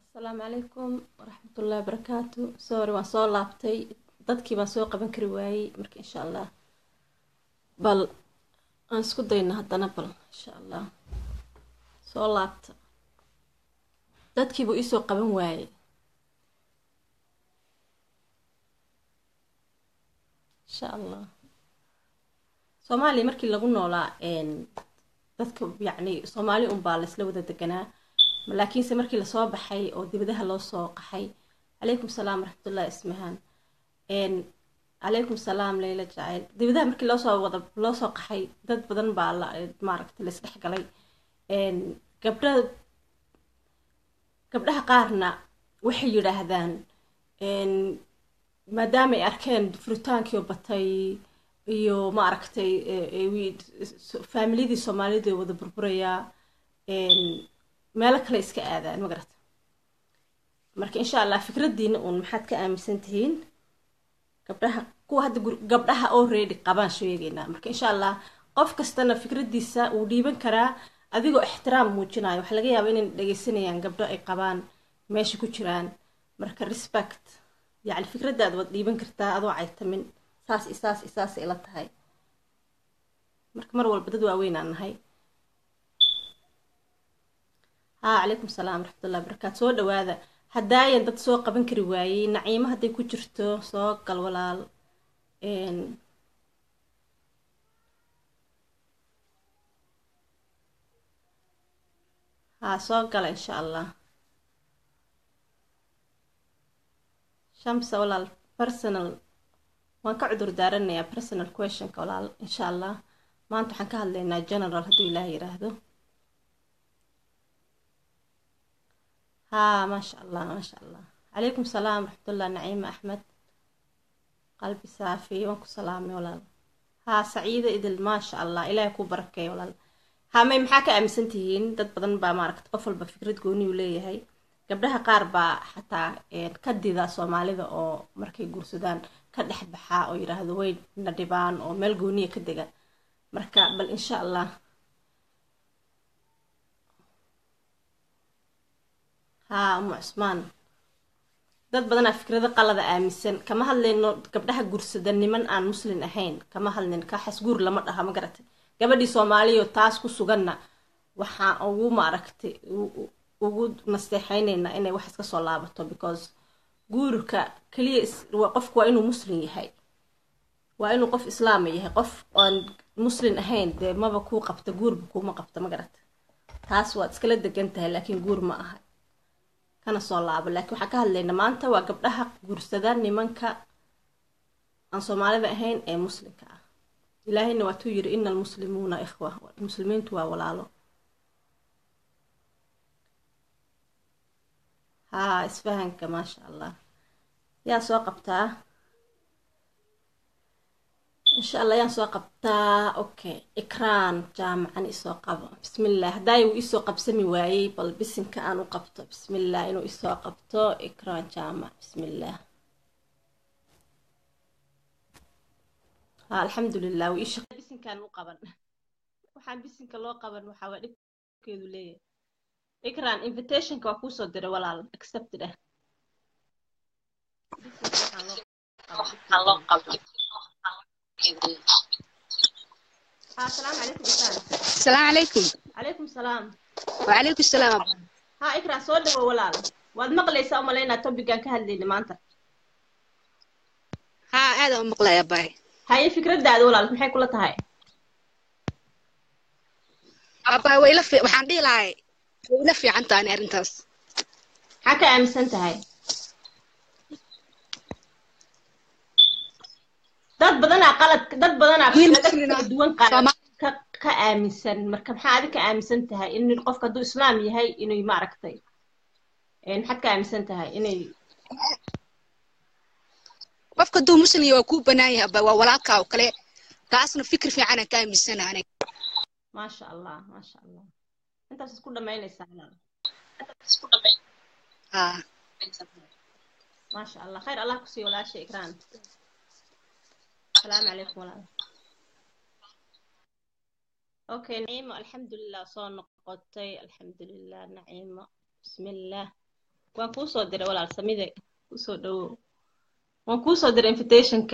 السلام عليكم ورحمة الله وبركاته. سوري waan soo laabtay dadkii baan soo qaban kari waayay marka insha Allah bal aan isku dayna haddana bal insha Allah soo laabta dadkii buu isoo qaban waayay insha Allah Soomaali markii lagu noolaa dadka yacni Soomaali un baa la isla wada deganaa laakiin se markii la soo baxay oo dibadaha loo soo qaxay calaykum salaam waraxmatullahi ismahan عليكم السلام ليلى جعيل dibadaha markii loo soo qaxay dad badan baa la maaragtay la isdhex galay gabdhaha qaarna waxay yiraahdaan maadaama ay arkeen furitaankii oo batay iyo maaragtay familiyadii Soomaalida wada burburaya meel kale iska aadaan ma garata marka insha Allah fikradiina uun maxaad ka aaminsan tihiin gabdhaha kuwa hadda gabdhaha already qabaan sheegayna marka insha Allah qof kastana fikradiisa uu dhiiban karaa adigoo ixtiraam muujinayo waxa laga yaabaa inay dhageysanayaan gabdho ay qabaan meesha ku jiraan marka respect yaani fikradaada wad dhiiban kartaa adoo caytamin saas ila tahay marka mar walba dad waaweyn aan nahay عليكم السلام ورحمة الله وبركاته سو دواada hadaayan dad soo qaban kari waayay naciimo haday ku jirto soo gal walaal soo gal insha Allah shamsa walaal personal waan ka cudur daaranayaa personal question ka walaal insha Allah maanta waxaan ka hadlaynaa general haduu Ilaahay yiraahdo ما شاء الله ما شاء الله عليكم السلام ورحمة الله نعيمة أحمد قلبي صافي وانكو سلامي ولا سعيدة إدل ما شاء الله إلهي يكون بركة ولا ما محاكا أمسنتين داد بدن با ماركت قفل بفكرة قوني وليه هاي قبلها قاربا حتى كدي ذا سومالي ذا أو مركي قرسودان كدح بحا أو يراهدو وين ندبان أو ميل قونية كدقا مركا بل إن شاء الله أم عثمان dad badan fikrada qalada aaminsan kama hadlayno gabdhaha guursadan niman aan muslim ahayn kama hadlin ka xasguur lama dhaha ma garatay gabadhii Soomaaliyo taas ku suganna waxa ugu maaragtay ugu nasteexaynayna inay wax iska soo laabato because guurka kaliya qofku waa inuu muslim yahay waa inuu qof islaam yahay qof aan muslim ahayn de maba ku qabta guurba kuma qabta ma garatay taas waa iskala degan tahay laakiin guur ma aha kana soo laabo laakiin waxa ka hadlayna maanta waa gabdhaha guursada nimanka aan Soomaalida ahayn ee muslimka ah ilaahayna waa tuu yiri innal muslimuna ikhwa muslimiintu waa walaalo isfahanka ma sha Allah yaa soo qabtaa إن شاء الله يان سو قبتا أوكي إكران جامعا إسو قب بسم الله دايو إسو قب سمي واي بل بسم كأنو قبطو بسم الله إنو إسو قبطو إكران جامع بسم الله الحمد لله وإيش بسم كأنو قبن وحان بسم كلو قبن وحاول كيدو ليه إكران invitation كواكو صدر ولا accept ده الله قبل السلام عليكم إسان السلام عليكم عليكم السلام وعليكم السلام إكرا سود ولا واد مقليسا ومالينا توبيكان كهدليني maanta aad aan maqlaya bay haye fikradaada walaal maxay kula tahay waxaan dhihi lahay way la fiican tahay arintaas maxaa ka aaminsan tahay dad badan fikrado duwan ka aaminsan marka maxaa adiga ka aaminsan tahay in qofka haduu islaam yahay inuu maaragtay maxaad ka aaminsan tahay inay qofka haduu muslim yahay ku banaan yahay waa walaalka oo kale taasna fikir fiican ka aaminsan aniga ma sha Allah intaas isku dhameynaysaa ما شاء الله خير الله كسي ولا شيء إكرام السلام عليكم ولا أوكي نعيمة الحمد لله صار نقطتي الحمد لله نعيمة بسم الله waan kuu soo diray walaal samide kusoo dhawow waan kuu soo diray invitationka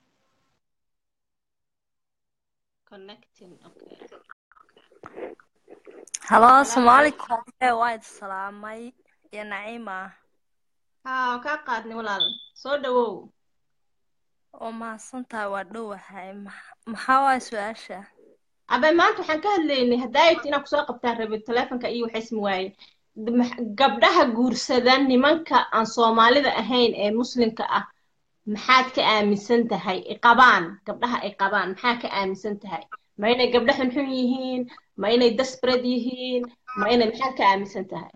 connecting okay Halo, salaamu calaykum Assalamualaikum. Waa idin salaamay iyo Naciima. haa waan kaa qaadnay walaal soo dhawow Oo mahadsantahay waa dhowahay. Maxaa waay su-aasha? abay maanta waxaan ka hadlaynay haddaayt inaan kusoo qabtaan rabin taleefonka iyo waxaysmi waaye gabdhaha guursada nimanka aan soomaalida ahayn ee muslimka ah maxaad ka aaminsan tahay iqabaan gabdhaha ay qabaan maxaa ka aaminsan tahay ma inay gabdha xunxun yihiin ma inay desperate yihiin ma inay maxaad ka aaminsan tahay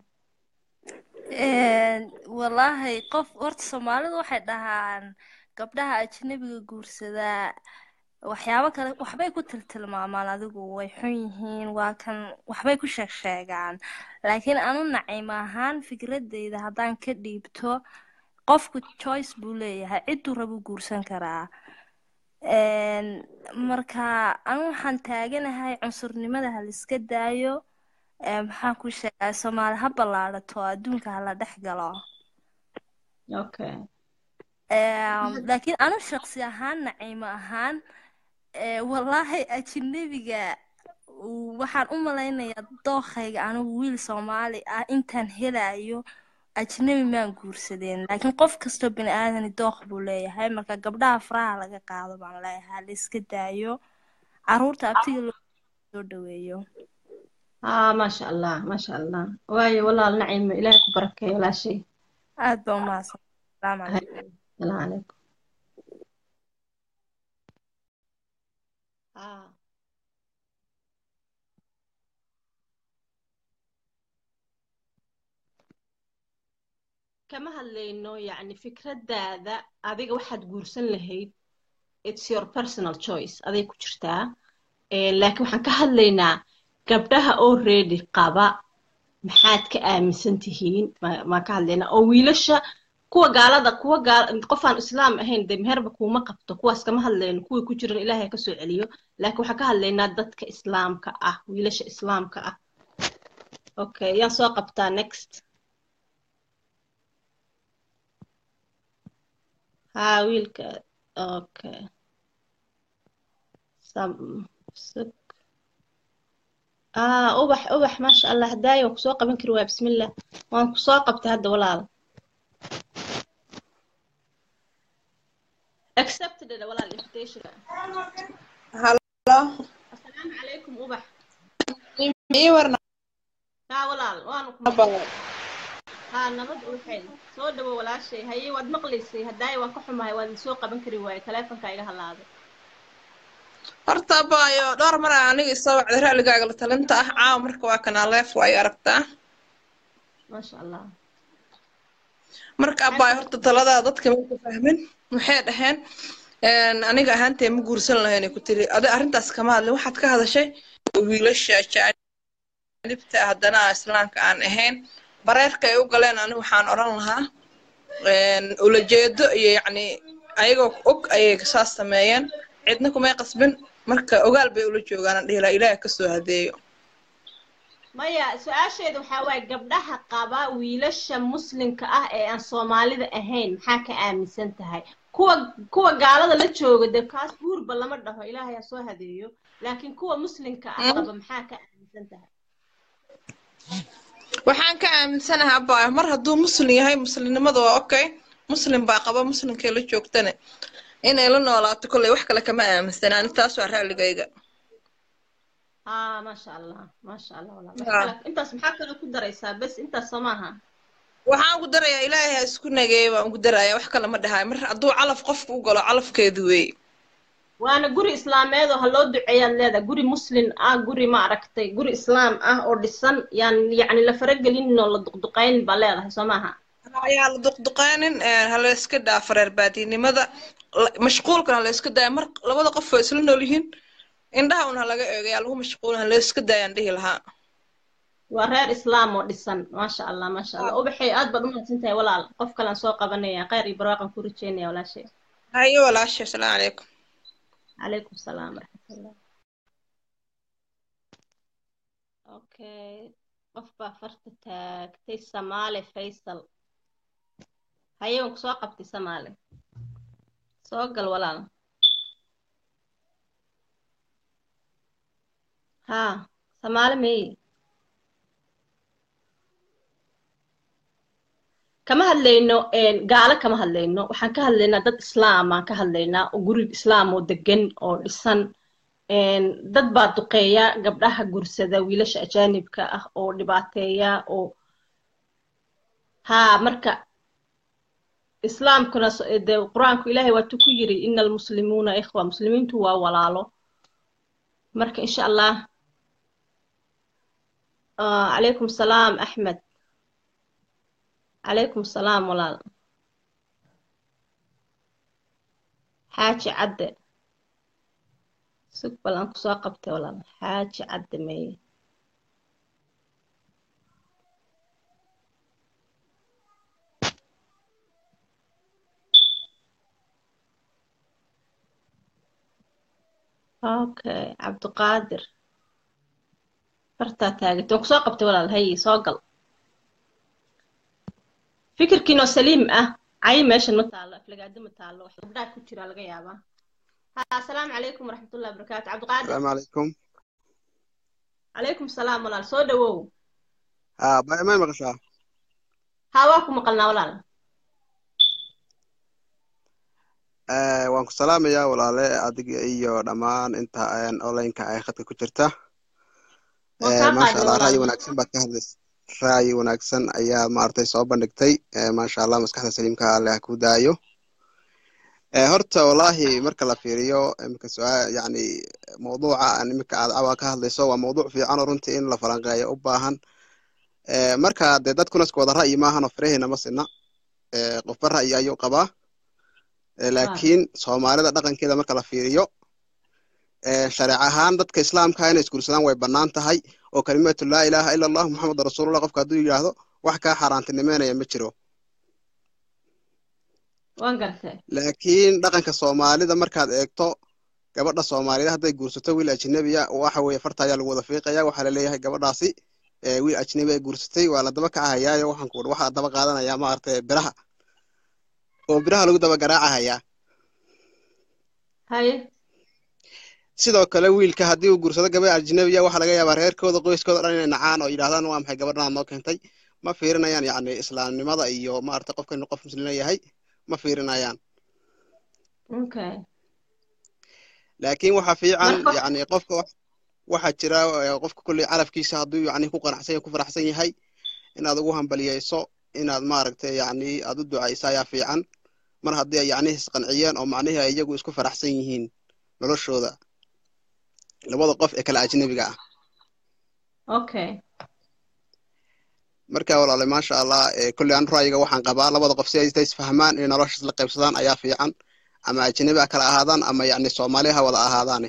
Wallaahi qof horta Soomaalidu waxay dhahaan gabdhaha ajnabiga guursadaa waxyaabo kale waxbay ku tiltilmaamaan adigu way xun yihiin waa kan waxbay ku sheegaan laakiin anu Naciima ahaan fikradeyda haddaan ka dhiibto qofku choice buu leeyahay ciduu rabu guursan karaa marka anu waxaan taaganahay cunsurnimada ha la iska daayo maxaan ku sheegaa Soomaali ha ballaadhato adduunka ha la dhex galo okay laakiin anu shaqsi ahaan Naciima ahaan wallaahi ajnabiga waxaan u malaynayaa dookhayga anigu wiil Soomaali ah intaan helayo ajnabi maan guursadeen laakiin qof kastoo bini aadani dookh buu leeyahay marka gabdhaha faraha laga qaado baan leeyahay la iska daayo caruurta abtiga loo soo dhaweeyo maasha allah maasha allah waayo walaal naciima ilaahay ku barakeeyo walaashay aad baa u mahadsan salaamu calaykum salaamu calaykum kama hadlayno yacni fikradaada adiga waxaad guursan lahayd it's your personal choice aday ku jirtaa laakiin waxaan ka hadlaynaa gabdhaha already qaba maxaad ka aaminsan tihiin maan ka hadlaynaa oo wiilasha kuwa gaalada qofaan islaam ahayn dee meherba kuuma qabto kuwaas kama hadlayno kuwii ku jiran ilaahay ka soo celiyo laakiin waxaan ka hadlaynaa dadka islaamka ah wiilasha islaamka ah okay yaan soo qabtaa next wiilka okay ubax maasha allah hadaayo waan kusoo qaban kari waa bismillah waan kusoo qabtay hadda walaal accepted walaal invitation hello assalaamu calaykum ubax ii warna walaal waanu ku nabad ubaxeen soo dhawo walaashay haye waad maqlaysay hadaayo waan ka xumahay waan soo qaban kari waaye taleefonka iga halaaday horta abaayo dhowr mar aniga isoo wacday ra'ligaaga la talinta ah caawa marka waa kanaa leef waayo aragtaa maasha allah marka abaayo horta taladaa dadka ma ku fahmin waxay dhaheen aniga ahaantee ma guursan lahayn ku tiri adi arrintaas kama hadlin waxaad ka hadashay wiilasha jaanibta haddana islaamka aan ahayn bareerka ay u galeen aniga waxaan odhan lahaa ulajeedo iyo yacni ayagoo og ayay saas sameeyeen cidna kumay qasbin marka ogaal bay ula joogaan dhihila ilaahay ka soo hadeeyo maya su-aasheeda waxaa waaye gabdhaha qaba wiilasha muslimka ah ee aan soomaalida ahayn maxaa ka aaminsan tahay kuwa gaalada la jooga dee kaas guurba lama dhaho ilaahay ha soo hadeeyo laakiin kuwa muslimka ah qaba maxaa ka aaminsan tahay waxaan ka aaminsanahay abaayo mar hadduu muslim yahay muslimnimada waa okay muslim baa qaba muslimkay la joogtane inay la noolaato kolley wax kale kama aaminsanaan taas waa ra'ligayga maasha allah intaas maxaa kale ku daraysaa bes intaas soo maaha waxaan ku darayaa ilaahay ha isku nageeyo waan ku darayaa wax kale ma dhahayo mar hadduu calaf qofku u galo calafkeedu weey waana guri islaameed oo ha loo duceeyaad leedahay guri muslim ah guri ma aragtay guri islaam ah oo dhisan yaan yacni la faragelinin oo la duqduqaynin baa leedahay soo maaha ayaa la duqduqaynin ha la iska dhaafo reer baadiinimada mashquulkan ha la iska daaya mar labada qof oo isla nool yihiin indhaha un ha laga eegayaa lagu mashquulin ha la iska daayaan dhihi lahaa waa reer islaam oo dhisan maasha allah ubaxay aad baad u mahadsan tahay walaal qof kalaan soo qabanaya khayr iyo barwaaqan ku rajeynaya walaashay hayo walaashay asalaamu calaykum calaykum salaam waraxmatullah okay qof baa farta taagtay samaale faysal haye waan kusoo qabtay Soomaali soo gal walaal haa Soomaali may kama hadlayno gaala kama hadlayno waxaan ka hadlaynaa dad islaam aan ka hadlaynaa oo guri islaam oo degan oo dhisan dad baa duqeeya gabdhaha gursada wiilasha ajaanibka ah oo dhibaateeya oo haa marka islaamkuna de quraanku ilaahay waa ku yiri innal muslimuuna ikhwa muslimiintu waa walaalo marka insha Allah عليكم السلام أحمد عليكم السلام ولا حاجة عدة سوق بلانك ساقبته ولا حاجة عدة مي أوكي عبد القادر فرتا تاجت وانك ساقبته ولا هي ساقل fikirkiino saliim ah ay meeshan ma taalo aflagaado ma taalo wax gabdhaha ku jira laga yaabaa assalaamu calaykum waraxmatullaahi wabarakaatu cabdiqaadir السلام عليكم calaykum salaam walaal soo dhawow ما مقشع haa waa ku maqalnaa walaal waan ku salaamayaa walaale adiga iyo dhammaan inta aan online-ka ay khadka ku jirta maasha Allah ra'yi wanaagsan baad ka hadlaysaa ra'yi wanaagsan ayaa maartay soo bandhigtay maasha Allah maskaxda saliimka Allah ku daayo horta wallahi marka la fiiriyo imka su'aal yani mawduuca aan imka aad ka hadlayso waa mawduuc fiican oo runtii in la falanqeeyo u baahan marka dadkuna isku wada ra'yi maahan oo farahina ma sinna qofba ra'yi ayuu qabaa laakiin Soomaalida dhaqankeeda marka la fiiriyo sharci ahaan dadka islaamka inay isguursadaan way bannaan tahay oo kalimatu laa ilaaha illa allah muhammadur rasuulullah qofka hadduu yiraahdo wax ka xaraantinimeynaya ma jiro waan gartay laakiin dhaqanka Soomaalida markaad eegto gabadha Soomaalida hadday guursato wiil ajnabi ah waxa weeye farta ayaa lagu wada fiiqaya waxa la leeyahay gabadhaasi wiil ajnabi ay guursatay waa la daba ka ahayaayo waxaan ku waxa daba qaadanaya ma artay biraha oo biraha lagu daba garaacayaa haye sidoo kale wiilka haddii uu guursado gabadh ajnabi ah waxa laga yaabaa reerkooda qoyskooda dhan inay nacaan oo yiraahdaan waa maxay gabadhan noo keentay ma fiirinayaan yani islaamnimada iyo ma artay qofka inuu qof muslim yahay ma fiirinayaan okay laakiin waxa fiican yani qofka waxa jira qofka kulli calafkiisa hadduu yani ku qanacsan ku faraxsan yahay inaad ugu hambaliyeyso inaad ma aragtay yani aad u ducaysaa ayaa fiican mar haddii yani isqanciyeen oo macnaheedu ay iyagu isku faraxsan yihiin noloshooda labada qof ee kala ajnabiga ah okay marka walaal ma sha Allah kulli aan ra'yiga waxaan qabaa labada qof si ay isfahmaan in nolosha la qaybsadaan ayaa fiican ama ajnabi kala ahaadaan ama yani Soomaaliha wada ahaadaan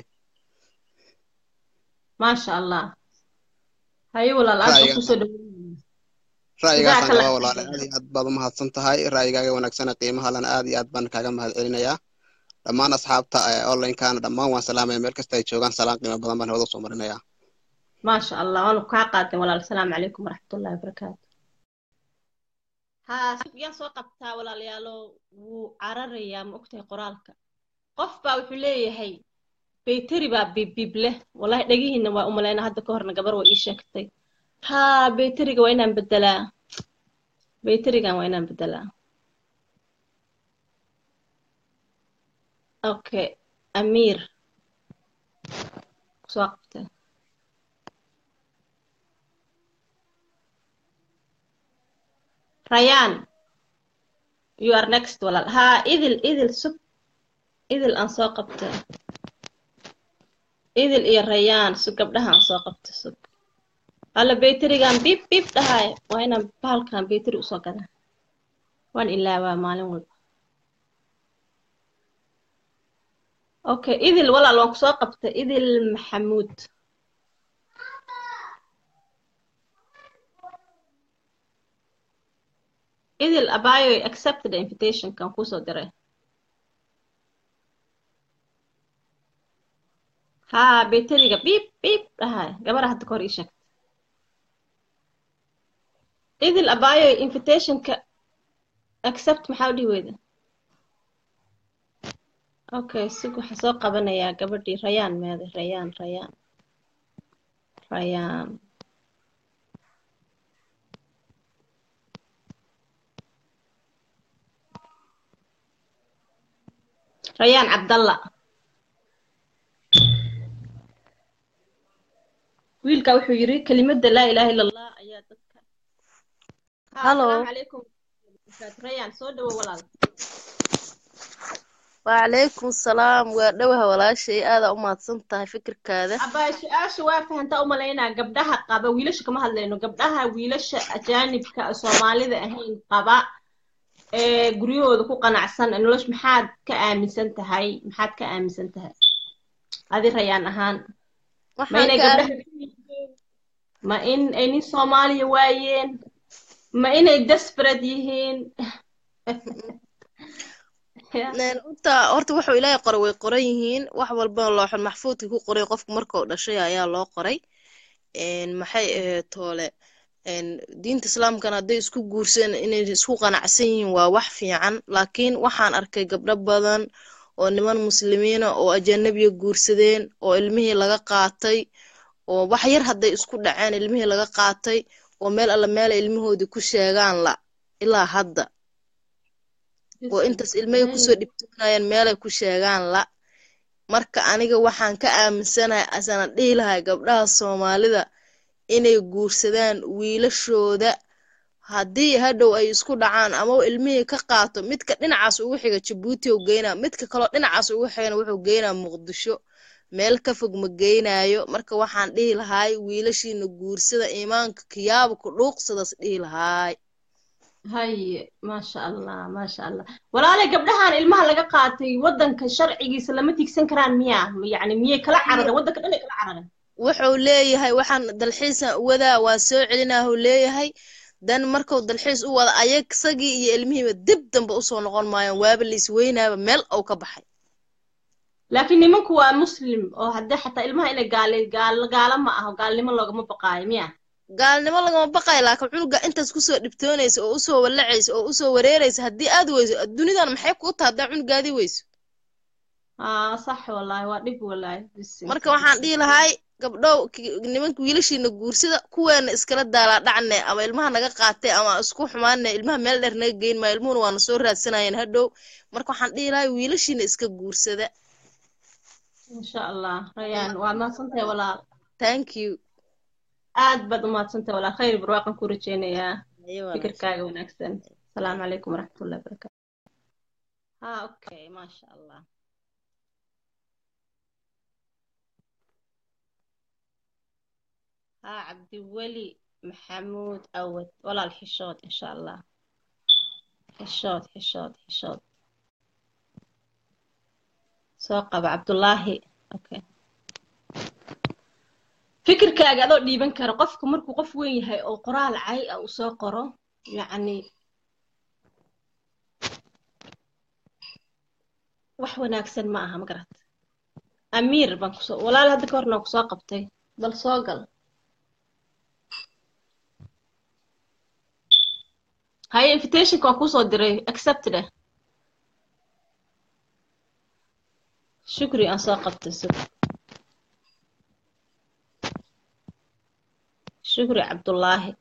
ma sha Allah haye walaal aad ku soo dhawaad ra'yigaas aan walaal aad baad u mahadsan tahay ra'yigaaga wanaagsan qiimaha lana aad iyo aad baan kaaga mahadcelinayaa dhammaan asxaabta online-kana dhammaan waan salaamay meel kasta ay joogaan salaam qiimo badan baan wada soo marinayaa ما شاء الله أنا كعقاد ولا السلام عليكم ورحمة الله وبركاته ها يا سوقتها ولا ليالو وعرر يا مقتي قرالك قف وحليه هي بيتري بيبله والله دقيه إنه وأملينا هذا كهرنا قبر وإيشكتي ها بيتري وين بدلا بيتري وين بدلا أوكي أمير سوقته ريان you are next ولا ها إذل سب إذل أنساقبت إذل إيه ريان سب قبلها أنساقبت سب على بيتري كان بيب بيب ده وهنا بحال كان بيتري وساقنا وان إلا ومالهم أوكي إذل ولا لو أنساقبت إذل محمود إذا الأبايو accepted the invitation كان كوسو دري ها بيتريقة بيب بيب هاي قبل حد كوري شكت إذا الأبايو invitation accept maxaa u dhihi weyda okay sig waxaa soo qabanayaa gabadhii rayaan meeday rayaan rayaan cabdalla wiilka wuxuu yiri kelimada laa ilaaha illa allah ayaa dadka Hello. assalaamu calaykum rayaan soo dhawo walaal وعليكم السلام ودوها ولا شيء هذا أمة صنتها فكر كذا abaa su-aasha waa fahantaa u malaynaa gabdhaha qaba wiilasha kama hadlayno gabdhaha wiilasha ajaanibka soomaalida ahayn qaba ee guryahooda ku qanacsan nolosh maxaad ka aaminsan tahay adi rayaan ahaan ma inay gabdhaha ma in ay nin soomaaliya waayeen ma inay desperate yihiin horta wuxuu ilaahay qoray way qoran yihiin wax walba looxan maxfuudka ku qoray qofku marka uu dhashay ayaa loo qoray maxay ahayd toole diinta islaamkana hadday isku guursan inay isku qanacsan yihiin waa wax fiican laakiin waxaan arkay gabdho badan oo niman muslimiina oo ajanabiga guursadeen oo ilmihii laga qaatay oo wax yar hadday isku dhaceen ilmihii laga qaatay oo meel alla meel ilmahoodii ku sheegaan la ilaa hadda oo intaas ilmahay kusoo dhibtoonayaan meelay ku sheegaan la marka aniga waxaan ka aaminsanahay asana dhihi lahay gabdhaha soomaalida inay guursadaan wiilashooda haddii hadhow ay isku dhacaan ama ilmihii ka qaato midka dhinacaas ugu xiga Jabuuti oo geynaa midka kale dhinacaas ugu xigana wuxuu geynaa Muqdisho meel ka fog ma geynayo marka waxaan dhihi lahay wiilashiina guursada iimaanka kiyaabo ku dhuuqsadas dhihi lahay هاي ما شاء الله ولا gabdhahan ilmaha laga qaatay wadanka sharcigiisa lama tigsan karaan miya kala carada wadanka dhan kala carada wuxuu leeyahay waxaan dalxiisan wadaa waa soo celinaa uu leeyahay dan markuu dalxiis u wada ayagii iyo ilmihiiba dib dambe u soo noqon maayaan waaba la isweynaaba meel uu ka baxay laakiin nimanku waa muslim oo hadda xataa ilmaha inay gaalo ma aha gaalnimo loogama baqaayo miya gaalnimo lagama baqay laakiin cunuga intaas ku soo dhibtoonaysa oo u soo walacaysa oo u soo wareeraysa hadii aad weyso dunidan maxay ku tahay cunugaadi weyso sax wallahi waa dhib wallahi marka waxaan dhihi lahay gabdhow nimanka wiilashiina guursada kuweena iskala daala dhacne ama ilmaha naga qaatay ama isku xumaanne ilmaha meel dheer naga geyn ma ilmuhuna waana soo raadsanayeen hadhow marka waxaan dhihi lahay wiilashiina iska guursada insha Allah rayaan waa mahadsantahay walaal thank you aad baad u mahadsantahay walaal khayr barwaaqan ku rajeynayaa fikirkaaga wanaagsan assalaamu calaykum waraxmatullahi wabarakaatu okay maasha Allah عبد الولي محمود أود ولا الحشود إن شاء الله حشود سوق أبو عبد الله أوكي فكر كأجا دي بنكر قف كمركو قف وين هاي أو قراء العي أو ساقرة يعني وحوى ناكسن معها مقرات أمير بنكسو ولا لهذا كورنا كساقبتي بل ساقل هاي invitation كان كوسو دري accept ده شكري أن ساقبت السبب شكري عبد الله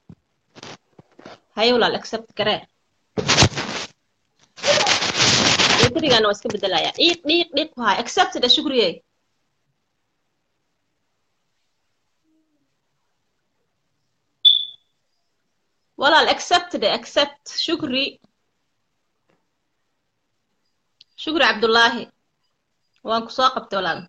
هاي ولا accept كره يتري أنا واسكت بدلايا ديق هاي accept ده شكري ولا accept ده accept شكري عبد الله وانكو ساقبت ولا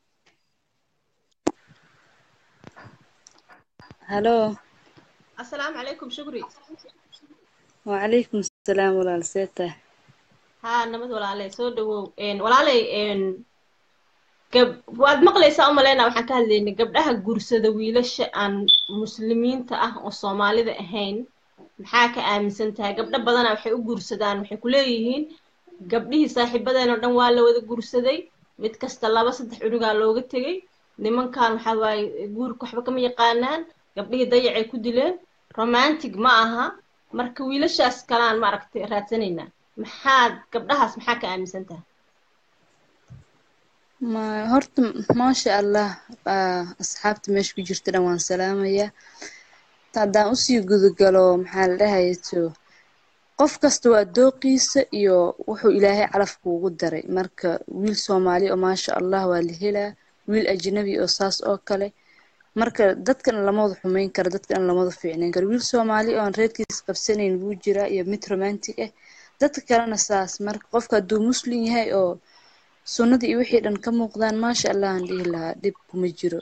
هلو السلام عليكم شكري وعليكم السلام ولا لسيته ها نمد ولا علي سودو ولا علي waad maqlaysaa umaleena waxaan ka hadlaynay gabdhaha guursada wiilasha aan muslimiinta ah oo Soomaalida ahayn maxaa ka aaminsan tahay gabdho badan waxay u guursadaan waxay ku leeyihiin gabdhihii saaxiibadeena dhan waa la wada guursaday mid kasta 2-3 cunuga looga tagay nimankan waxa waay guurka waxba kama yaqaanaan gabdhihii dayacay ku dileen romantic ma aha marka wiilashaas kalaan ma aragtay raadsanaynaa maxaad gabdhahaas maxaa ka aaminsan tahay ما هرت ما شاء الله أصحابتي مش بيجرت أنا وان سلامية تعدان أسي جذ قالوا محل لها يتو qof kasta waa dooqiisa iyo wuxuu ilaahay calafku ugu daray marka wiil Soomaali oo maasha Allah waa la helaa wiil ajnabi oo saas oo kale marka dadkan lama wada xumeyn karo dadkan lama wada fiicneyn karo wiil Soomaali oo aan reerkiis qabsanayn buu jira iyo mid romantic ah dadka kalena saas marka qofka hadduu muslim yahay oo sunnada iyo wixii dhan ka muuqdaan maasha Allah aan dhihi lahaa dhib kuma jiro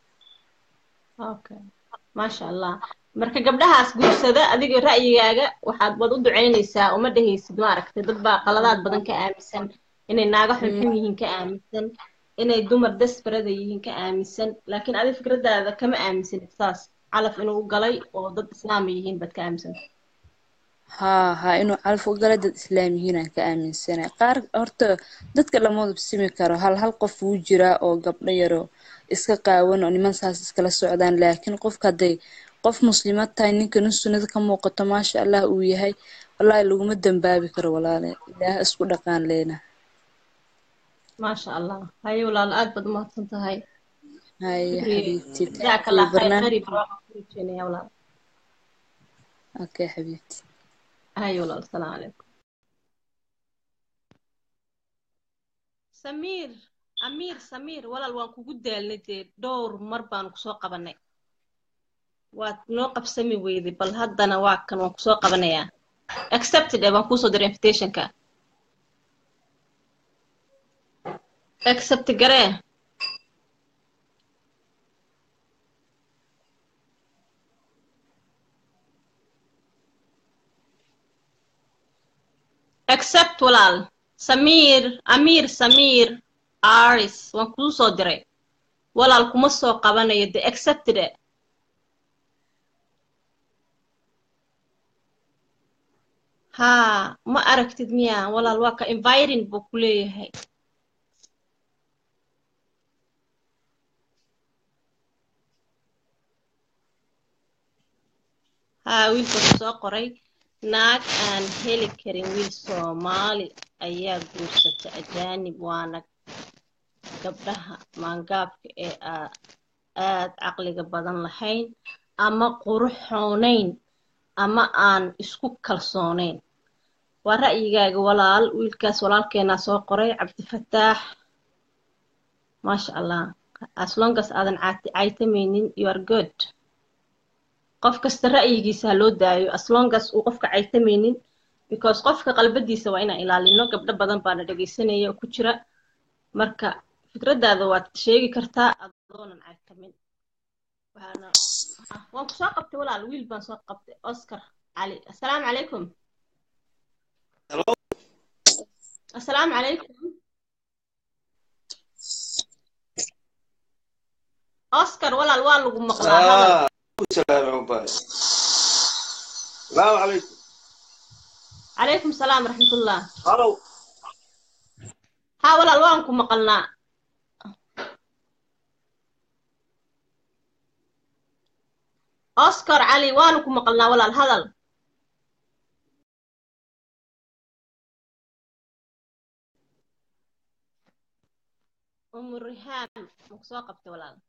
okay maasha Allah marka gabdhahaas guursada adiga ra'yigaaga waxaad wad u duceynaysaa uma dhahaysid ma aragtay dad baa qaladaad badan ka aaminsan inay naaga xunxun yihiin ka aaminsan inay dumar desperate yihiin ka aaminsan laakiin adiga fikradaada kama aaminsanid saas calaf inuu u galay oo dad islaam yihiin bad ka aaminsan ها إنه عارف وقالت الإسلامي هنا كأمين سنة قار هرت دتك لما بسمي كرو هل قف وجرا أو قبل يرو إسكا قاون أو نمان ساس إسكا السعودان لكن قف كدي قف مسلمات تاني كنو سنة كم وقت ما شاء الله وياهي والله لو مدن بابي كرو ولا لا إله اسكو دقان لينا ما شاء الله هاي ولا الآن بد ما تصنت هاي حبيبتي جزاك الله خير خير يا ولاد أوكي حبيبتي هاي ولا السلام عليكم سمير سمير ولا الوان كوجو دالنتي دور مربان كسو قبنay waad noo qabsami weyday bal haddana waa kan waan kusoo qabanayaa accepted waan kusoo diray invitationka accept garee accept walaal Samir Aris waan kusoo diray walaal kuma soo qabanayo de accepted ها ما أركتد ميا ولا الواقع inviting بقولي هاي ها ويل كسو قري naag aan heli karin wiil Soomaali ayaa guursata ajaanib waana gabdhaha maangaabka ee aad caqliga badan lahayn ama quruxoonayn ama aan isku kalsoonayn waa ra'yigaaga walaal wiilkaas walaalkeena soo qoray Cabdifataax maasha Allah as long as aadan caytamaynin you are good qof kasta ra'yigiisa loo daayo as long as uu qofka caytamaynin because qofka qalbadiisa waa inaan ilaalino gabdho badan baa dhageysanaya ku jira marka fikradaada waad sheegi kartaa adoonan caytamin waan ku soo qabtay walaal wiil baan soo qabtay Oscar Ali assalaamu calaykum السلام عليكم أوسكار ولا الوالد مقلع السلام عليكم عليكم السلام ورحمة الله هلو ها ولا الوالد مقلنا أوسكار علي وانكم مقلنا ولا الهذل أم الريحان مكسوقة ولا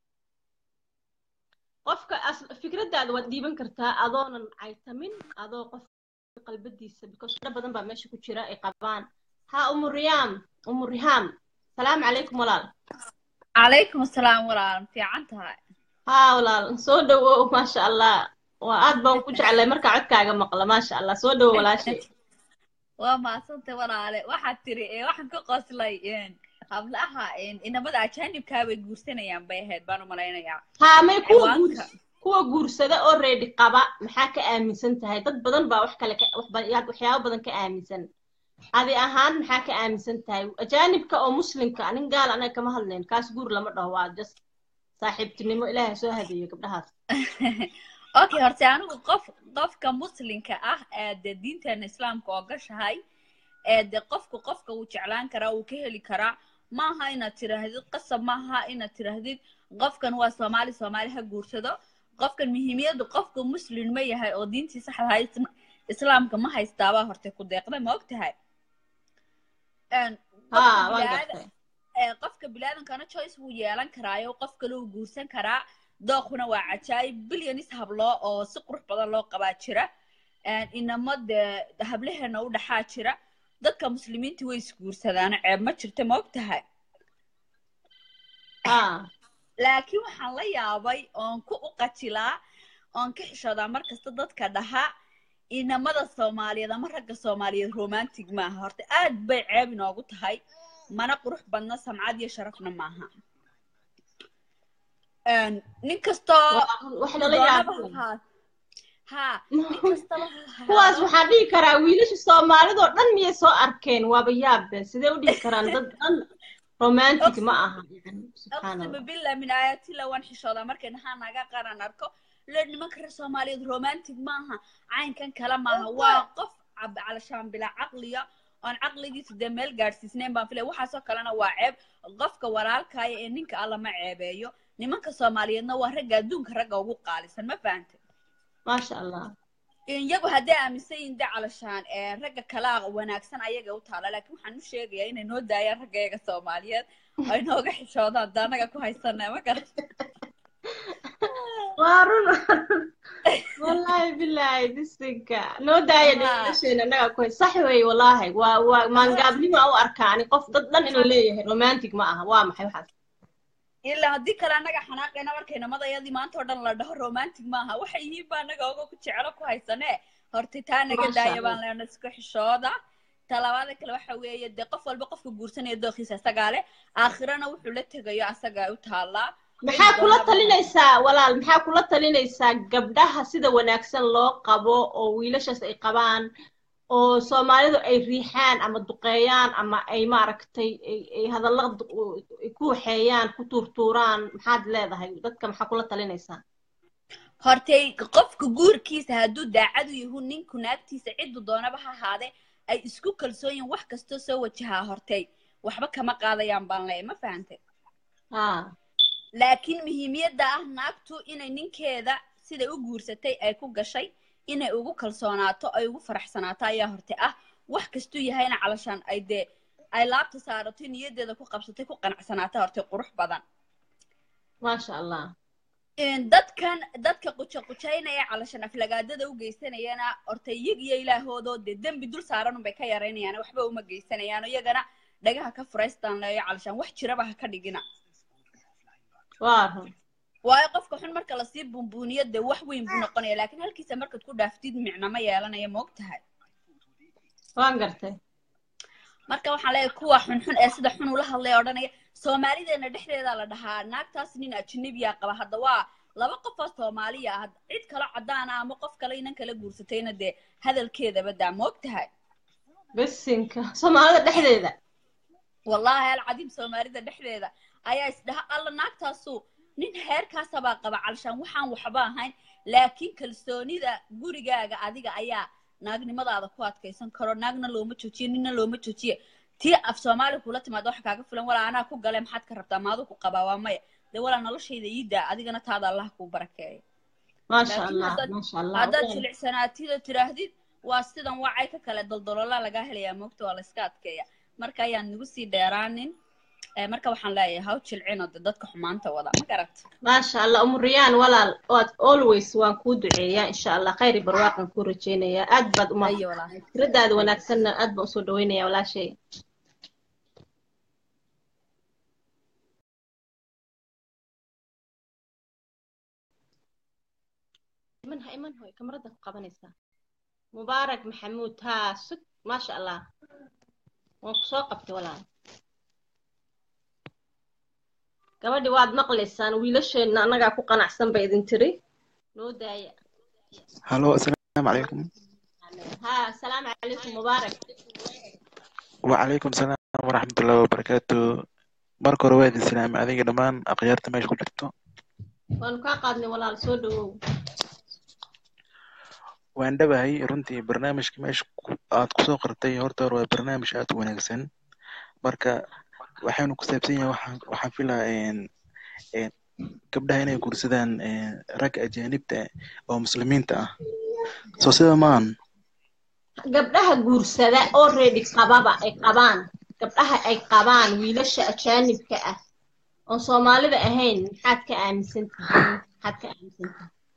قفك فكرة واد ديبن كرتا أظن عيتمن أظن قف قلبديس بكش بدن بمشي كشراء قبان ها أم الريحان السلام عليكم ولا عليكم السلام ولا في عنتها ها ولا صودو ما شاء الله وأد بنكوش على مركع عدك مقلة ما شاء الله صودو ولا شيء وما صنت ولا عليه واحد تري واحد كقص لي hablaha inamada ajaanibka way guursanayaan bay ahayd baan u maleynayaa ha may kuwa guursada already qaba maxaa ka aaminsan tahay dad badan baa wax kale waxyaabo badan ka aaminsan adi ahaan maxaa ka aaminsan tahay ajaanibka oo muslimka anin gaal anaga kama hadleen kaas guur lama dhaho waa just saaxiibtinimo ilaahay soo hadiyo gabdhahaas okay horta anigu qofka muslimka ah ee diinteena islaamka oo gashahay ee qofka uu jeclaan karaa uu ka heli karaa maaha inaad tirahdid qasab maaha inaad tirahdid qofkan waa Soomaali ha guursado qofkan muhiimiyadu qofka muslim ma yahay oo diintii saxda ahayd islaamka ma haystaabaa hortay ku deeqda ma ogtahay qofka bilaadankaana choice wuu yeelan karaayo qof kale uu guursan karaa dooquna waa cajaayib bilyanis habloo oo si qurux badan loo qabaa jira inamada hablaheena u dhaxaa jira dadka muslimiinta way isguursadaan ceeb ma jirta ma ogtahay laakiin waxaan la yaabay oon ku u qajilaa oon ka xishoodaa markasta dadka dhaha inamada soomaaliyeed ama ragga soomaaliyeed romantic maaha horta aad bay ceeb inoogu tahay mana qurux badna samcad iyo sharafna maaha nin kastoo kuwaas waxaan dhihi karaa wiilasha soomaalidoo dhan miyay soo arkeen waaba yaabbe sidee u dhihi karaan dad dhan romantic ma aha aqsima billah min aayatilla waan xishoodaa markay nahaa naga qaran arko le nimanka reer soomaaliyeed romantic maaha caynkan kale maaha waa qof calashaan bilaa caqliya oon caqligiisa dee meel gaadhsiisnayn baan filay waxaasoo kalena waa ceeb qofka walaalkaya ee ninka alla ma ceebeeyo nimanka soomaaliyeedna waa ragga adduunka ragga ugu qaalisan ma fahantay maasha allah iyagu hadday aaminsan yihiin de calashaan ragga kalaa wanaagsan ayaga u taala laakiin waxaan u sheegayaa inay noo daayaan raggayaga soomaaliyeed ay nooga xishoodaan da anaga ku haysanaa ma garan waa run wallaahi bilaahi bisinka noo daaya dhasheen anaga ku hay sax weeye wallaahi waa maangaabnimo u arkaani qof dad dhan inuu leeyahay romantic ma aha waa maxay waxaas ilaa haddii kale annaga xanaaqayna markay namadayadii maanta oo dhan la dhaho romantic maaha waxay yihiin baa annaga oga ku jecelo ku haysanee horta taa naga daaya baan leena isku xishooda talabaada kale waxa weeye dee qof walba qofka guursanaya dooqiisa asagaa leh aakhirana wuxuu la tegayo asagaa u taallaa maxaa kula talinaysaa walaal maxaa kula talinaysaa gabdhaha sida wanaagsan loo qabo oo wiilashaas ay qabaan oo soomaalidu ay riixaan ama duqeeyaan ama ay maaragtay ay hadalla ku waxeeyaan ku tuurtuuraan maxaad leedahay dadka maxaa kula talinaysaa hortay qofka guurkiisa hadduu daacadu yahu ninku naagtiisa ciddu doonaba ha ahaade ay isku kalsooyin wax kastoo soo wajahaa hortay waxba kama qaadayaan baan leeyahay ma fahantay laakiin muhiimiyadda ah naagtu inay ninkeeda siday u guursatay ay ku gashay inay ugu kalsoonaato ay ugu faraxsanaato ayaa hortay ah wax kastuu yahayna calashaan ay dee ay laabta saarato niyadeeda ku qabsatay ku qanacsanaato hortay qurux badan maasha allah dadka qujaynaya calashaan aflagaadada u geysanayana hortay iyag iyo ilaahoodoo dee dembi dul saaran unbay ka yaraynayaan waxba uma geysanayaan iyagana dhagaha ka furaystaan leeyo calashaan wax jiraba ha ka dhigina waayo qofka xun marka lasii bunbuuniyo dee wax weyn buu noqonaya laakiin halkiisa markaad ku dhaaftid micno ma yeelanaya ma og tahay waan gartay marka waxaan leeyahay kuwa xunxun ee sida xun ula hadlaya odhanaya soomaalideena dhexdeeda la dhahaa naagtaas nin ajnabiya qaba hadda waa laba qof oo soomaaliya ah cid kale cadaan ah ama qof kale inan kala guursatayna dee hadalkeedaba daa ma og tahay bisinka soomaalida dhexdeeda wallaahi alcadiim soomaalida dhexdeeda ayaa isdhaha alla naagtaasu nin heerkaasabaa qaba calashaan waxaan waxba ahayn laakiin kalsoonida gurigaaga adiga ayaa naagnimadaada ku adkaysan karo naagna looma joojiye ninna looma joojiye tii af soomaali kula timaada waxa kaaga filan walaa anaa ku gale maxaad ka rabtaa maadu ku qabaa waa maya dee walaa noloshayda iidaa adigana taada allah kuu barakeeyo haddaad jilicsanaatida tiraahdid waa sidan wacay ka kale doldolola lagaa helayaa moogta waa la iska adkeeya marka ayaan nagu sii dheeraanin marka waxaan leeyahay haw jilcino dadka xumaanta wada ma garat maasha allah umuriyaan walaal waad always waan kuu duceeyaa insha allah khayri barwaaqan kuu rajaynayaa aad baad fikradaada wanaagsanna aad baan usoo dhawaynayaa walaashay iman hoy kamarada ku qabanaysaa mubaarak maxamuud haa sug maasha allah waan ku soo qabtay walaal gabadhi waad maqlaysaan wiilasheenna annagaa ku qanacsan ba idin tiri noo daaya halo assalaamu calaykum haa assalaamu calaykum mubaarak wacalaykum salaam waraxmatullahi wabarakaatu marka hore waa idin salaamay adiga dhammaan akhyaarta meesha ku jirto waanu kaa qaadnay walaal soo dhawow waan dhabahay runtii barnaamijka meesha aad kusoo qortay horta hore waa barnaamij aad u wanaagsan marka waxaanu ku saabsan yahay waxaan filaa gabdhaha inay guursadaan ragga ajaanibta oo muslimiinta ah soo sida maan gabdhaha guursada already qababa ay qabaan gabdhaha ay qabaan wiilasha ajaanibka ah oo Soomaalida ahayn maxaad ka aaminsantahay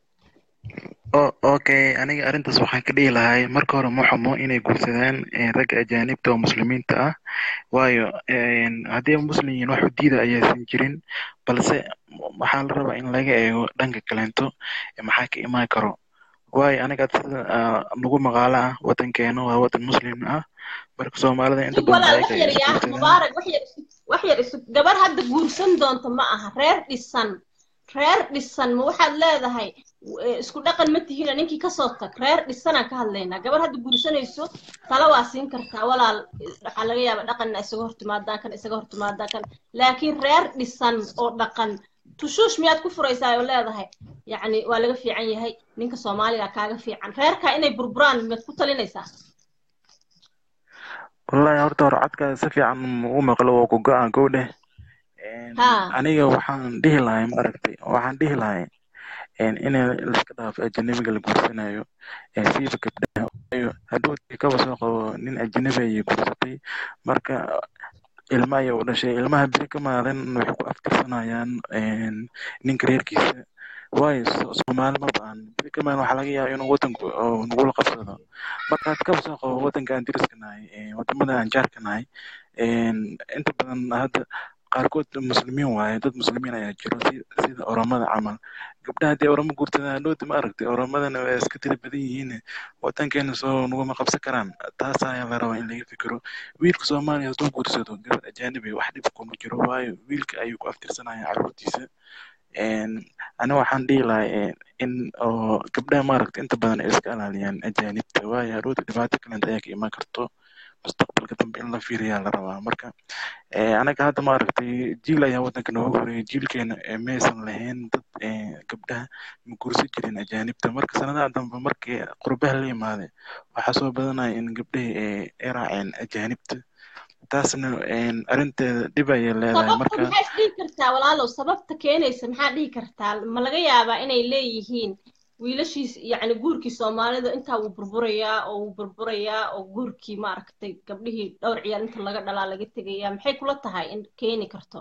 okay aniga arrintaas waxaan ka dhihi lahay marka hore ma xumo inay guursadaan ragga ajaanibta oo muslimiinta ah waayo haddii ay muslim yihiin wax u diida ayaysan jirin balse waxaa la rabaa in laga eego dhanka kaleento maxaa ka imaan karo waayo aniga sida nagu maqaalo ah wadankeena waa wadan muslim ah marka Soomaalida inta badan ayaga ay isguursadaan mubaarak wax yar isu gabar hadda guursan doonto ma aha reer dhisan ma waxaad leedahay isku dhaqan ma tihiin ninkii ka soo tag reer dhisanaan ka hadlaynaa gabar hadda guursanayso tala waa siin kartaa walaal waxaa laga yaabaa dhaqanna isaga hortimaadaan kan laakiin reer dhisan oo dhaqan tushuush miyaad ku furaysaa oo leedahay yacni waa laga fiican yahay ninka Soomaaliga kaaga fiican reerka inay burburaan miyaad ku talinaysaa wallahi horta hore codka si fiican u maqlo oo ku go'an gowdhe aniga waxaan dhihi lahay in la iska dhaafo ajnabiga la guursanayo siiba gabdhaha hadduu kaba soo qabo nin ajnabi ay guursatay marka ilma ay u dhashay ilmaha biri ka maalin waxay ku aftirsanayaan ninka reerkiisa waayo Soomaali ma baan biri ka maalin waxaa laga yaabaa inuu wadanku nagula qabsado markaad kaba soo qabo wadanka aan deriska nahay wadamada aan jaarka nahay inta badan hadda qaarkood muslimiin waaye dad muslimiin ayaa jiro sida oromada camal gabdhaha dee oromo guursadaan hadhowta ma aragtay oromadana way iska tira badan yihiin wadankeena soo naguma qabsan karaan taas ayaa la rabaa in laga fikiro wiilka Soomaaliya hadduu guursado gabadh ajaanibi wax dhib kuma jiro waayo wiilka ayuu ku aftirsanaya carruurtiisa ana waxaan dhihi lahay in oo gabdhaha maaragtay inta badan ay iska ilaaliyaan ajaanibta waayo hadhowta dhibaato kalenta ayaa ka imaan karto mustaqbalka dambe in la fiiriyaa la rabaa marka anaga hadda maaragtay jiil ayaa wadanka nooga horeeyay jiilkeena maysan lahayn dad gabdhaha ma guursan jirin ajaanibta marka sanadaha dambe markii qurbaha la yimaaday waxaa soo badanaya in gabdhihii ay raaceen ajaanibta taasna arrinteeda dhib ayay leedahay marka maxay dhihi kartaa walaalow sababta keenaysa maxaa dhihi kartaa ma laga yaabaa inay leeyihiin wiilashiis yacni guurkii Soomaalida intaa wuu burburayaa oo guurkii maaragtay gabdhihii dhowr ciyaal inta laga dhalaa laga tegayaa maxay kula tahay in keeni karto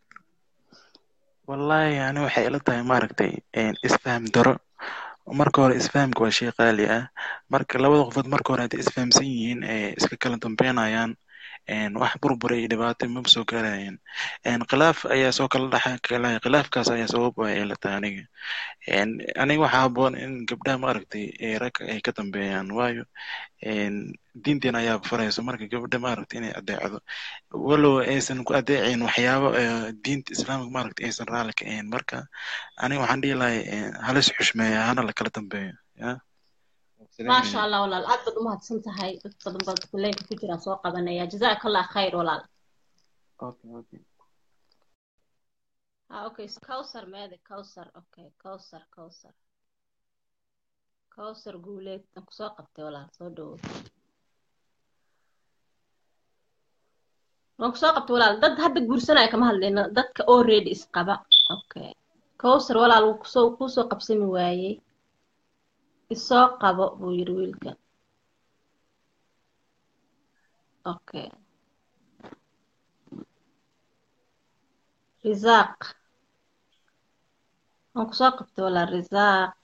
wallahi ani waxay ila tahay maaragtay isfaham daro marka hore isfahamka waa shay qaali ah marka labada qofood marka hore hadday isfahamsan yihiin iska kala dambeynayaan wax burbur iyo dhibaato ma soo gaarayaan khilaaf ayaa soo kala dhaxay khilaafkaas ayaa sabab u ah ila tahay aniga waxaa habboon in gabdhaha maaragtay ragga ay ka dambeeyaan waayo diinteena ayaa farayso marka gabadha maaragtay inay adeecdo walow aysan ku adeecin waxyaabo diinta islaamka maaragtay aysan raalli ka ahayn marka aniga waxaan dhihi lahay halis xushmeeya hana la kala dambeeyo ما شاء الله والله الأب ما هتصنتها هاي تفضل كلين كتير سوق قبنا يا جزاك الله خير والله اوكي اوكي كوثر ماذا كوثر اوكي كوثر قولت سوق قبتي والله صدق soo qabto walaal dad hadda guursanaya kama hadlayno dadka already isqaba okay kowsar walaal wuu kusoo qabsami waayey isoo qabo buu yiri wiilka okay rizaaq waan kusoo qabtay walaal rizaaq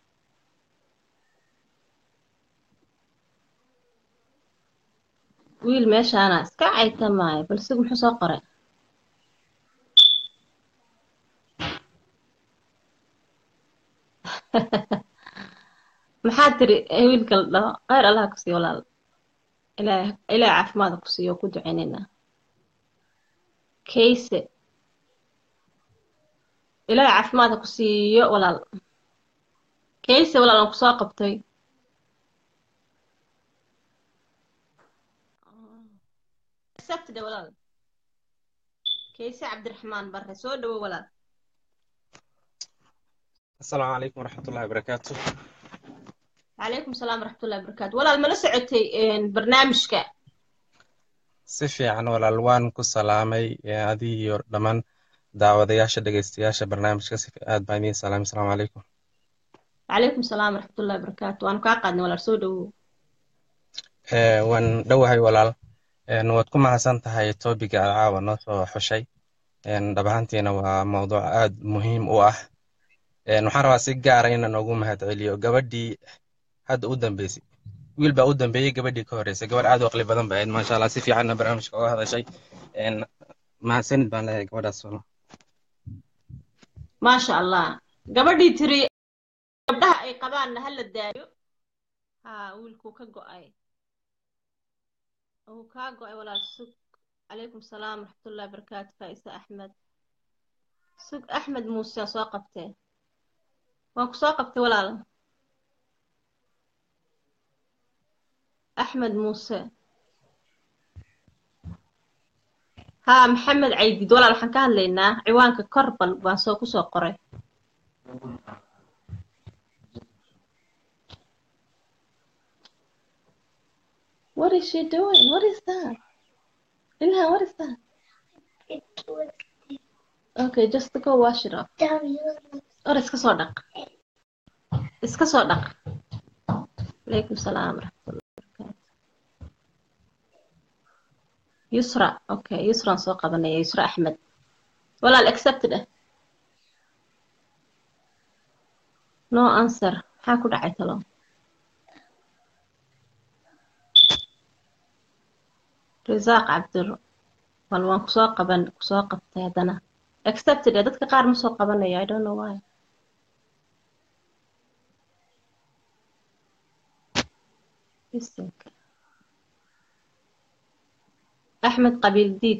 wiil meeshaana iska caytamaayo balse muxuu soo qoray maxaa tiri wiilka la dhaho khayr allah ku siiyo walaal ilaahay caafimaad ku siiyo ku ducaynayna kayse ilaahay caafimaad ku siiyo walaal kayse walaal aan kusoo qabtay sabtida walaal kayse cabdiraxmaan barre soo dhawo walaal السلام عليكم ورحمة الله وبركاته. وعليكم السلام ورحمة الله وبركاته. والله ما لسعتي برنامجك. سفي عن ولا الوان كسلامي هذه يردمن daawadayaasha dhegeystayaasha barnaamijka si aad baan idiin salaam. Asalaamu calaykum. calaykum salaam waraxmatullahi wabarakaatu. waanu kaa qaadnay walaal soo dhawow. Waan dhowahay walaal. Waad ku mahadsan tahay toobiga aad caawa noo soo xushay. Dhab ahaantiina waa mowduuc aad muhiim u ah. Waxaan rabaa si gaara inaan ugu mahadceliyo gabadhii hadda u dambeysay. wiil baa u dambeeyey gabadhii ka horreysay. gabar aad u aqli badan bay ahayd maasha Allah, si fiicanna barnaamijka uga hadashay. mahadsanid baan leeyahay gabadhaas. maasha allah gabadhii tiri gabdhaha ay qabaanna hala daayo. wiilkuu ka go'ay uu kaa go'ay walaal sug. calaykum salaam waraxmatullahi wabarakaatu. faa'isa axmed sug. axmed muuse aan soo qabtee. waan ku soo qabtay walaal. axmed muuse. maxamed caydid walaal waxaan ka hadlaynaa ciwaanka korbal baan ku soo qoray. What is she doing? What is that? Ilhan, what is that? Okay, just to go wash it off. Or iska soo dhaq. Iska soo dhaq. Alaykum salaam waraxmatullahi wabarakaatu. Yusra. Okay, Yusra soo qabanaya. Yusra Ahmed. Walaal accepted. No answer. Maxaa ku dhacay talo? Rizaq Abdur. Wal waan kusoo qabtay haddana. Accepted. Dadka qaar ma soo qabanayo. I don't know why. Ahmed Qabil Did.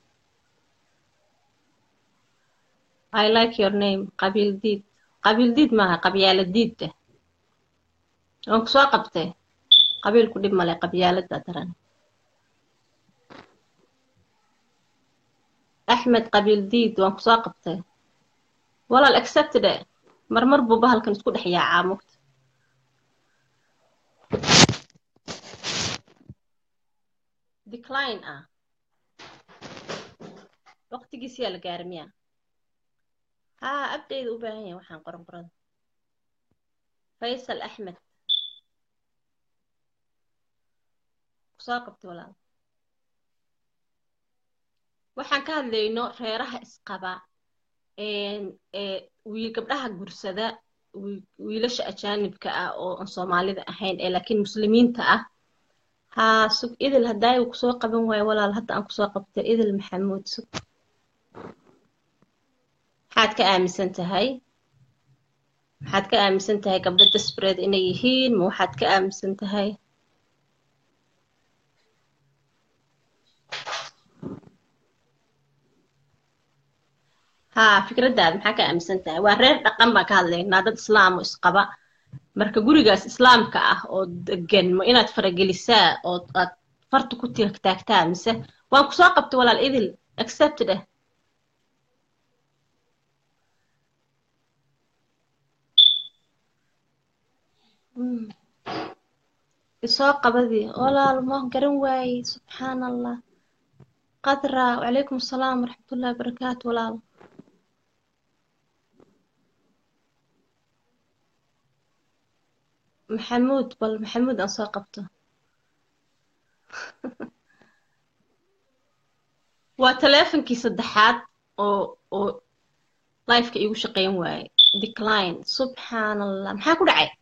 I like your name. Qabil Did. Qabil Did maaha qabyaalad Did. waan kusoo qabtay. qabiilku dhib male qabyaalada daran. axmed qabiil diid waan kusoo qabtay. walaal accepted marmar buu bahalkan isku dhex yaacaa mugta. decline waqtigiisiyaa la gaari miya? abdayda u baahan yahay waxaan qoran. faysal axmed kusoo qabtay walaal. waxaan ka hadlayno reeraha isqaba gabdhaha gursada wiilasha ajaanibka ah oo aan soomaalida ahayn laakiin muslimiinta ah. sug idil haddaay uu kusoo qaban waayo walaal. hadda aan kusoo qabtay idil maxamuud. sug maxaad ka aaminsan tahay? gabdho desperate inay yihiin ma waxaad ka aaminsan tahay? fikradaada maxaa ka aaminsan tahay? waa reer dhaqan baan ka hadlaynaa, dad islaam oo isqaba. marka gurigaas islaamka ah oo degan ma inaad faragelisaa oo aad farta ku taagtaa mise? waan kusoo qabtay walaal idil accepted isoo qabadii walaal ma garan waayey. subxaan allah. qadra wacalaykum asalaam waraxmatullahi wabarakaatu walaal. maxamuud bal maxamuud aan soo qabto. waa taleefonkii saddexaad oo lifeka iigu shaqayn waaye. decline. subxaan allah. maxaa ku dhacay?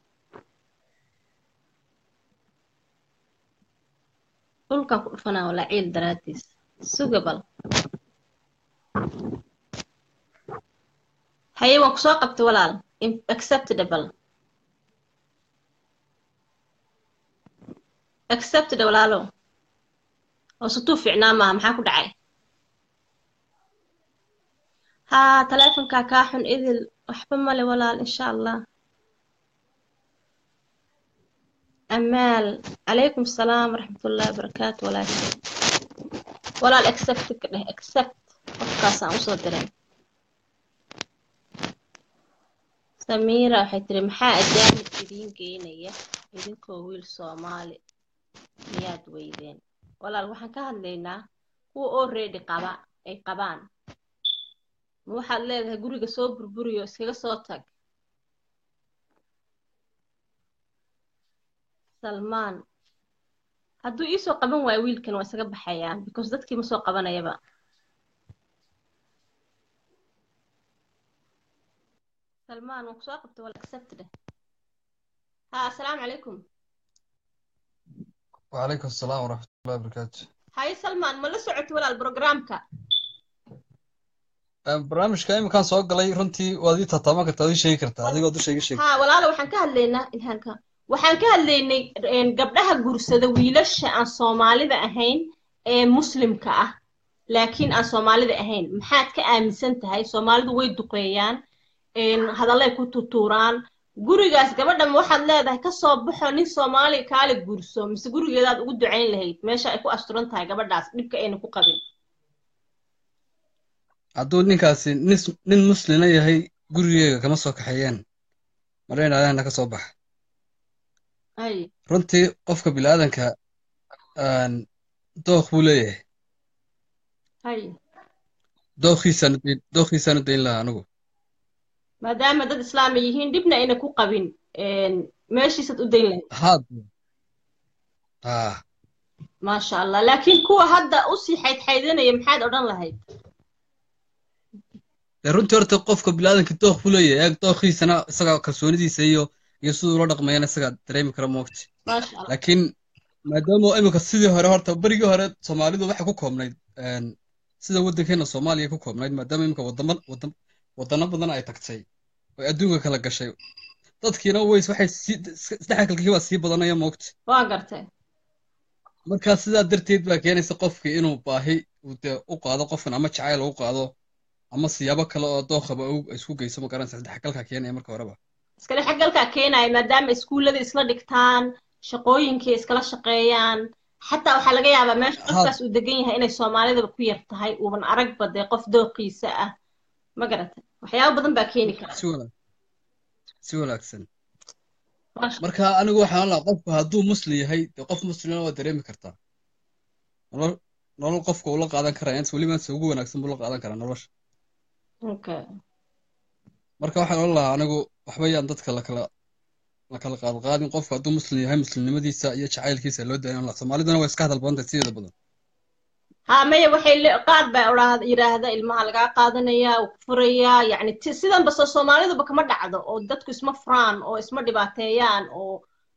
dhulkaan ku dhufanaa walaa ciil daraadiis. suga bal. haye waan kusoo qabtay walaal. acceptable. accepted walaalo. oo sutuu fiicnaa maaha. maxaa ku dhacay? taleefonkaa kaa xun idil. waxba male walaal insha allah. amaal calaykum asalaam waraxmatullahi wabarakaatu walaashay. walaal accept ka dheh. accept qofkaasaan usoo diray. samiira waxay tiri maxaa ajaanib idiin geynaya idinkoo wiil soomaali miyaad weydeen? walaal waxaan ka hadlaynaa kuwa already qaba ay qabaan ma waxaad leedahay guriga soo burburiyo iskaga soo tag salmaan hadduu iisoo qaban waayo wiilkan waa isaga baxayaan because dadkii ma soo qabanayaba salmaan waan kusoo qabta wala accept dheh ha assalaamu calaykum وعليكم السلام ورحمة الله وبركاته hay salmaan ma la socotay walaal programka barnaamijka iminkaan soo galay runtii waad ii tataaban kartaa waad ii sheegi kartaa adigoo dusha iga sheeg ha walaalo waxaan ka hadlaynaa ilhaanka waxaan ka hadlaynay gabdhaha guursada wiilasha aan soomaalida ahayn ee muslimka ah laakiin aan soomaalida ahayn maxaad ka aaminsan tahay soomaalidu way duqeeyaan hadallay ku tutuuraan gurigaas gabadhan waxaad leedahay ka soo baxo nin soomaali kaale guurso mise gurigeedaad ugu ducayn lahayd meesha ay ku asturan tahay gabadhaas dhibka ayna ku qabin hadduu ninkaasi nin muslina yahay gurigeega kama soo kaxeeyeen marna inaadahna ka soo baxa runtii qofka bilaadanka dooq buu leeyahay dookhiisaanu dayn lahaa anigu maadaama dad islaami yihiin dhibna ayna ku qabin meeshiisaad u dayn lahayd maasha allah laakiin kuwa hadda usii xaydxaydanaya maxaad odhan lahayd runtii horta qofka bilaadanka dooq buu leeyahay eeg dookhiisana isaga kalsoonidiisa iyo siduu ula dhaqmayana isagaa dareemi kara moogti laakiin maadaama iminka sidii hore horta berigii hore soomaalidu waxay ku koobnayd sida waddankeena soomaaliya ku koobnayd maadaama iminka wadano badan ay tagtay oo adduunka kala gashay dadkiina waxay isdhexgalkii baa sii badanaya moogti waa gartay markaa sidaa darteed baa keenaysa qofkii inuu baahi dee u qaado qofkan ama jacayl u qaado ama siyaabo kale oo dooqaba isku geyso ma garanaysa isdhexgalka keenaya marka horeba iskale xaggalkaa keenaya maadaama iskuullada isla dhigtaan shaqooyinkii iskala shaqeeyaan xataa waxaa laga yaabaa meesha qofkaas uu degan yahay inay soomaalidaba ku yar tahay uuban aragba dee qof dooqiisa ah ma garatay waxyaabo badan baa keeni kara si wanaagsan marka anigu waxaan lahaa qofku hadduu muslim yahay dee qof muslimna waa dareemi kartaa nolol qofka uu la qaadan karaya inta weliba inta ugu wanaagsan buu la qaadan karaa nolosha marka waxaan oran lahaa anigu waxba yaan dadka la kala qaadqaadin qofku hadduu muslim yahay muslimnimadiisa iyo jacaylkiisa loo daayan lahaa soomaaliduna waa iska hadal badantay sideeda badan ha maya waxay qaar baa yidhaahda ilmaha lagaa qaadanaya uu ku furayaa yacni sidanba soomaaliduba kama dhacdo oo dadku isma furaan oo isma dhibaateeyaan oo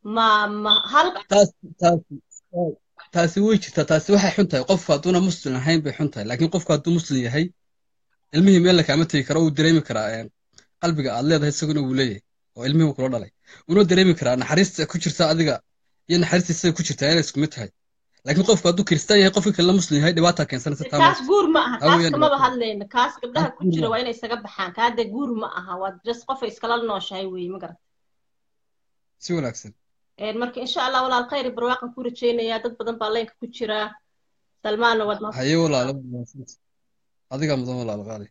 taasi way jirtaa taasi waxay xun tahay qofku hadduuna muslim ahayn bay xun tahay laakiin qofku hadduu muslim yahay ilmihii meel lakaama tegi karo uu dareemi karaa qalbiga aad leedahay isaguna wuu leeyahay oo ilmihii kula dhalay unoo dareemi karaa naxariista ku jirta adiga iyo naxariistiisa ku jirtaa inay isku mid tahay laakiin qofku hadduu kiristaan yahay qofkii kalena muslim yahay dhibaataa keensanaysa kaas guur ma aha kaas kamaba hadlayno kaas gabdhaha ku jira waa inay isaga baxaan kaade guur ma aha waa just qofay iskala nooshahay weeye ma garata si wanaagsan marka insha allah walaal khayr barwaaqan ku rajaynayaa dad badan baa leenka ku jira salmaanna waad haye walaalo adiga mudan walaalo qaali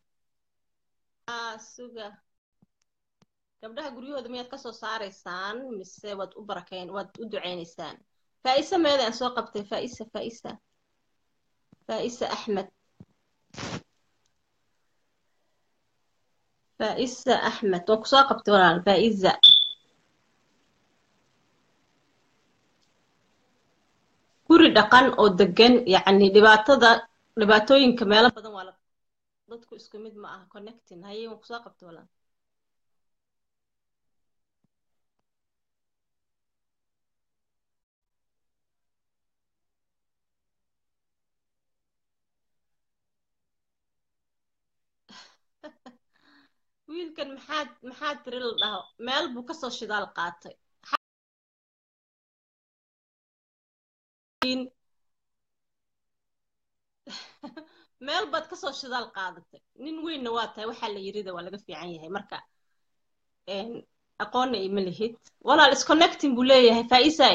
suga gabdhaha guryahooda miyaad kasoo saaraysaan mise waad u ducaynaysaan فائسة ماذا أن سوق قبتي فائسة أحمد فائسة أحمد وكسوق قبتي ولا فائزة كوري دقان أو دقن يعني لباتوين كمالة بدن ولا ضدكو اسكميد معها كونكتين هاي وكسوق قبتي ولا wiilkan maxaad tiri la dhaho meel buu kasoo shidaal qaatay meel baad kasoo shidaal qaadatay nin weynna waa tahay waxaa la yirida waa laga fiican yahay marka aqoonna ima lihid walaal isconnecting buu leeyahay faa'iisay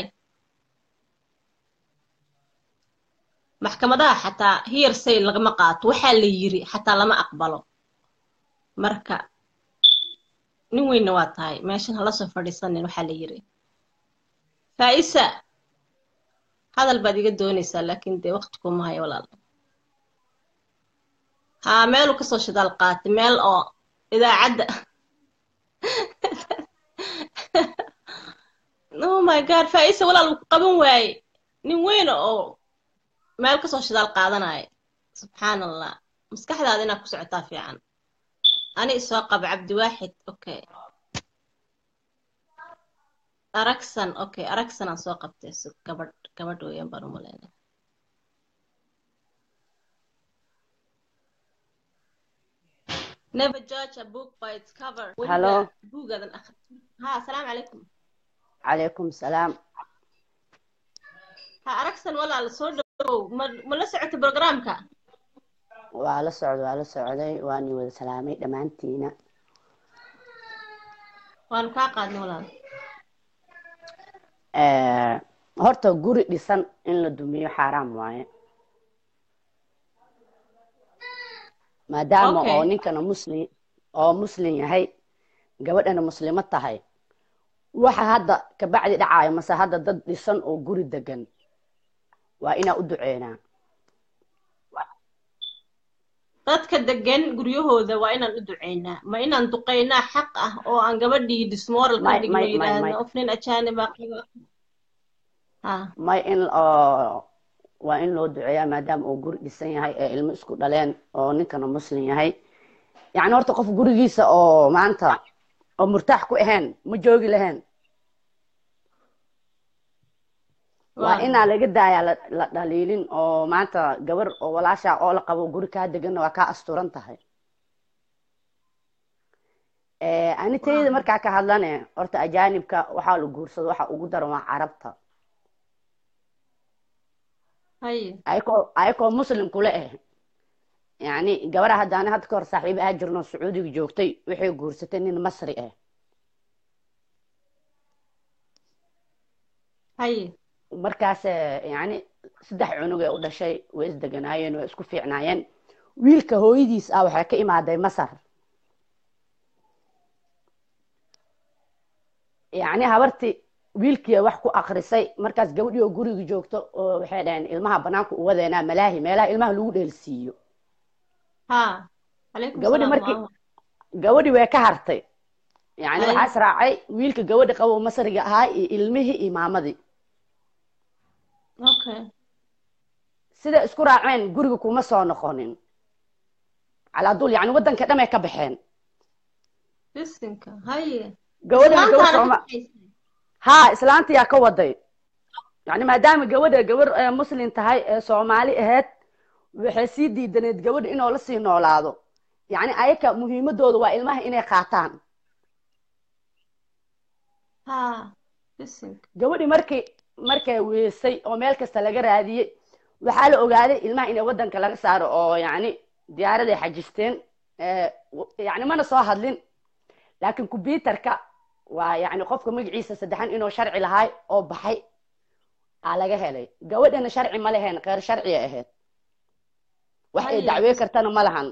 maxkamadaha xataa hearsay lagama qaato waxaa la yiri xataa lama aqbalo marka nin weynna waa tahay meeshan hala soo fadhiisanin waxaa la yiri faa'iisa hadal baad iga doonaysaa laakiin dee waqti kuma hayo walaal ها ميل كسو شدال قاتي ميل أو إذا عد oh my god فايسة ولا القبن واي nin weyn oo meel kasoo shidaal qaadanaya subxaan allah maskaxdaada inaad ku socotaa fiican ani soo qaba cabdiwaaxid okay aragsan okay aragsan aan soo qabtay gabadh weeyaan baan u malaynaya never judge a book by its cover Hello. buugaadan akhri ha asalaamu calaykum عليكم السلام. ha aragsan walaal soo dhawow ma la socotay programka وعلى سعودي واني وذا سلامي دمانتينا. waan kaa qaadnay walaal horta guri dhisan in la dumiyo xaaraam waaye maadaama oo ninkana muslim yahay gabadhana muslimad tahay waxa hadda ka bacdi dhacayo mase hadda dad dhisan oo guri degan waa inaa u duceynaa dadka degan guryahooda waa inaan u duceynaa ma inaan duqeynaa xaq ah oo aan gabadhii dismoral ka dhigno yidhaahno of nin ajaaniba qaba may in waa in loo duceeyaa maadaama uu guri dhisan yahay ee ilmo isku dhaleen oo ninkana muslim yahay yacni horta qof gurigiisa oo maanta oo murtaax ku ahayn ma joogi lahayn waa inaa laga daayaa la dhaliilin oo maanta gabar oo walaasha oo la qabo guri kaa deganna waa kaa asturan tahay ani tayada markaa ka hadlane horta ajaanibka waxaa la guursado waxa ugu daran waa carabta ayakoo muslim kule yani gabadha haddaana hadda ka hor saaxiib ahaa jirno sacuudiga joogtay waxay guursatay nin masri markaas yani 3 cunug ee u dhashay way isdeganaayeen way isku fiicnaayeen wiilka hooyadiis ah waxay ka imaaday masar yani habarti wiilkii wax ku akhrisay markaas gabadhii oo guriga joogto oo waxay dhaheen ilmaha banaanka u wadeena malaahi meelaha ilmaha lagu dheelsiiyo gabadhii way ka hartay yani waxaa israacay wiilka gabadhi qabo masriga ahaa iyo ilmihii iyo maamadii sida isku raaceen guriga kuma soo noqonin calaa dul yani wadanka dhamay ka baxeen ha islaantiyaa ka waday yani maadaama gabadha gabar muslim tahay ee soomaali ahayd waxay sii diidaneed gabadha inoo la sii noolaado yani ayaka muhiimadooda waa ilmaha inay qaataan gabadhi markay weesay oo meel kasta laga raadiyey waxaa la ogaaday ilmaha inay wadanka laga saaro oo yani diyaaraday xajisteen yani mana soo hadlin laakiin computerka waa yani qofka magaciisa saddexan inuu sharci lahaay oo baxay aa laga helay gabadhana sharci ma lahayn qeyr sharciya ahayd wax ay dacwey kartana ma lahan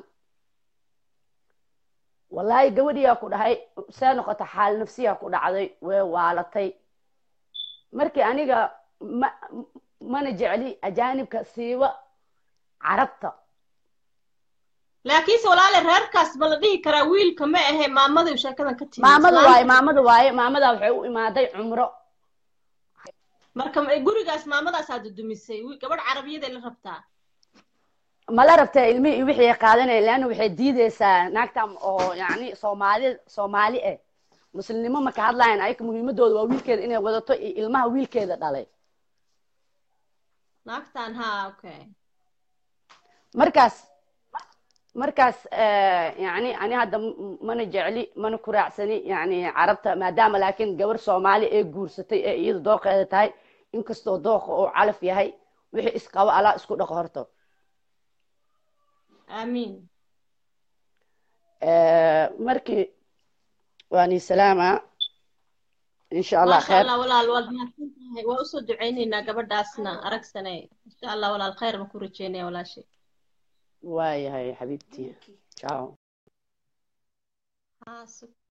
wallaahi gabadhiyaa ku dhahay see noqota xaal nafsiyaa ku dhacday way waalatay markii aniga mana jecli ajaanibka siiba carabta laakiinse walaale reerkaas ma la dhihi karaa wiilka ma ahe maamadu sheekadan ka timi maamada waxay u imaaday cumro marka gurigaas maamadaas aad dumisay gabadh carabiyada la rabtaa ma la rabtaa ilmihii iyo wixii qaadanay laana waxay diideysaa naagtan oo yani soomaali muslimnimo ma ka hadlaayeen ayaka muhiimadooda waa wiilkeeda inay wadato iyo ilmaha wiilkeeda dhalay naagtan okay markaas yani ani hadda mana jecli mana ku raacsani yani carabta maadaama laakiin gabar soomaali ee guursatay ee iyada dooqeeda tahay inkastoo dooqa oo calaf yahay wixii isqabo alaa isku dhaqo horto amiin markii waani salaama insha allah khair walaal waad mahadsantahay waa usoo duceynaynaa gabadhaasna aragsanay insha allah walaal khayr ma ku rajeynaya walaashay waayahay xabiibtii ciao